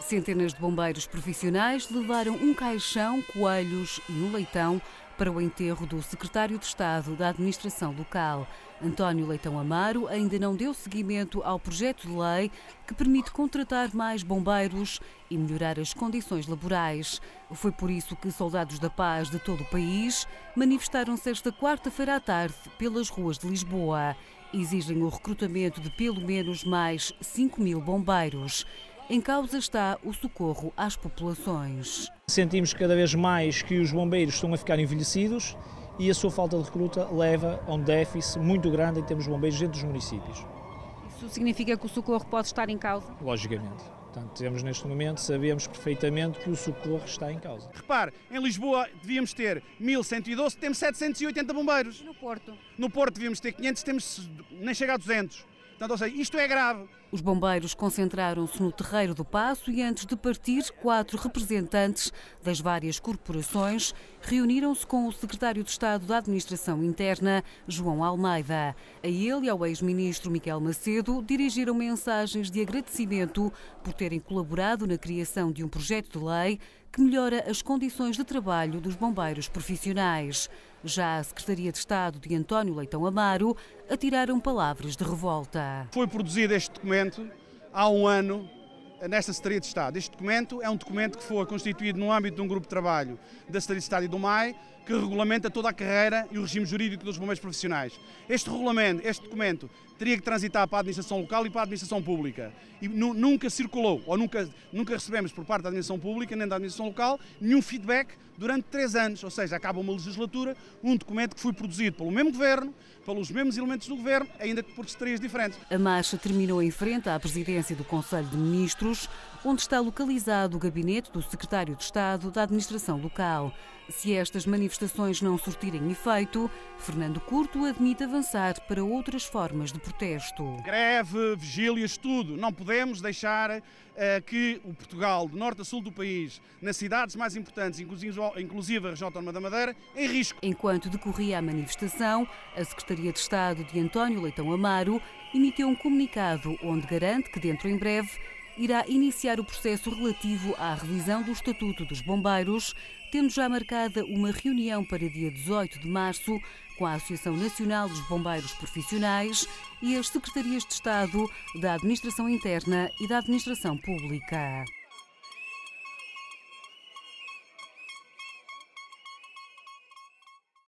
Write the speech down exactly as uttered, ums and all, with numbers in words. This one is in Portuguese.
Centenas de bombeiros profissionais levaram um caixão, coelhos e um leitão para o enterro do secretário de Estado da Administração Local. António Leitão Amaro ainda não deu seguimento ao projeto de lei que permite contratar mais bombeiros e melhorar as condições laborais. Foi por isso que soldados da paz de todo o país manifestaram-se esta quarta-feira à tarde pelas ruas de Lisboa. Exigem o recrutamento de pelo menos mais cinco mil bombeiros. Em causa está o socorro às populações. Sentimos cada vez mais que os bombeiros estão a ficar envelhecidos e a sua falta de recruta leva a um déficit muito grande em termos de bombeiros dentro dos municípios. Isso significa que o socorro pode estar em causa? Logicamente. Portanto, temos neste momento, sabemos perfeitamente que o socorro está em causa. Repare, em Lisboa devíamos ter mil cento e doze, temos setecentos e oitenta bombeiros. E no Porto? No Porto devíamos ter quinhentos, temos nem chega a duzentos. Portanto, ou seja, isto é grave. Os bombeiros concentraram-se no Terreiro do Paço e, antes de partir, quatro representantes das várias corporações reuniram-se com o secretário de Estado da Administração Interna, João Almeida. A ele e ao ex-ministro Miquel Macedo dirigiram mensagens de agradecimento por terem colaborado na criação de um projeto de lei que melhora as condições de trabalho dos bombeiros profissionais. Já a Secretaria de Estado de António Leitão Amaro atiraram palavras de revolta. Foi produzido este documento há um ano nesta Secretaria de Estado. Este documento é um documento que foi constituído no âmbito de um grupo de trabalho da Secretaria de Estado e do M A I, que regulamenta toda a carreira e o regime jurídico dos bombeiros profissionais. Este regulamento, este documento, teria que transitar para a administração local e para a administração pública. E nunca circulou, ou nunca, nunca recebemos por parte da administração pública nem da administração local, nenhum feedback durante três anos. Ou seja, acaba uma legislatura, um documento que foi produzido pelo mesmo governo, pelos mesmos elementos do governo, ainda que por secretarias diferentes. A marcha terminou em frente à presidência do Conselho de Ministros, onde está localizado o gabinete do secretário de Estado da Administração Local. Se estas manifestações não surtirem efeito, Fernando Curto admite avançar para outras formas de protesto. Greve, vigílias, tudo. Não podemos deixar uh, que o Portugal, de norte a sul do país, nas cidades mais importantes, inclusive, inclusive a região autónoma da Madeira, em risco. Enquanto decorria a manifestação, a Secretaria de Estado de António Leitão Amaro emitiu um comunicado onde garante que dentro em breve irá iniciar o processo relativo à revisão do Estatuto dos Bombeiros, tendo já marcada uma reunião para dia dezoito de março com a Associação Nacional dos Bombeiros Profissionais e as Secretarias de Estado da Administração Interna e da Administração Pública.